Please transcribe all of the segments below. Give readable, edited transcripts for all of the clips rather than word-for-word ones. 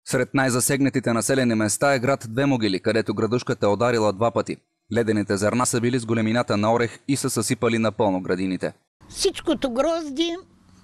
Сред най-засегнатите населени места е град Две могили, където градушката е ударила 2 пъти. Ледените зърна са били с големината на орех и са съсипали напълно градините. Всичкото грозди,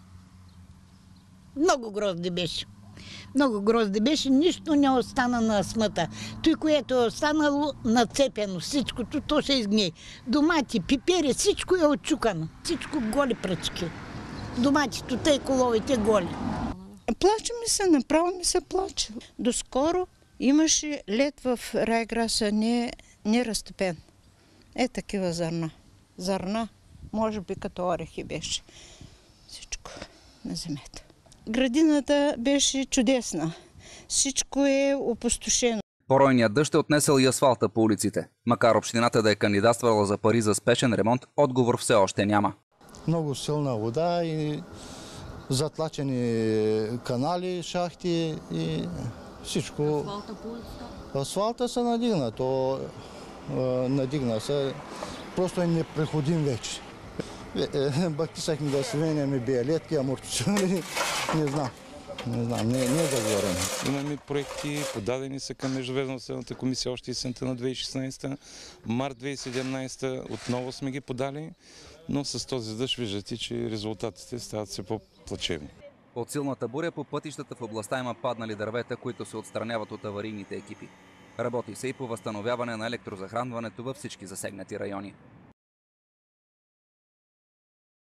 много грозди беше. Много грозди беше, нищо не остана на смъта. Той, което е останало нацепено, всичкото, то ще изгние. Домати, пипери, всичко е отчукано. Всичко голи пръчки. Доматито, тъй коловите голи. Плаче ми се, направо ми се плаче. Доскоро имаше лед в Райграса, не разтопен. Такива зърна. Зърна, може би като орехи беше. Всичко на земята. Градината беше чудесна. Всичко е опустошено. Поройният дъжд е отнесъл и асфалта по улиците. Макар общината да е кандидатствала за пари за спешен ремонт, отговор все още няма. Много силна вода и затлачени канали, шахти и всичко. Асфалта по улицата? Асфалта се надигна. Надигна се. Просто е непроходим вече. Бактисахме да сменяме биалетки, амортизатори. Не знам, не е договорено. Имаме проекти, подадени са към Междуведомствената комисия още есента на 2016, март 2017 отново сме ги подали, но с този дъжд виждате, че резултатите стават все по-плачевни. От силната буря по пътищата в областта има паднали дървета, които се отстраняват от аварийните екипи. Работи се и по възстановяване на електрозахранването във всички засегнати райони.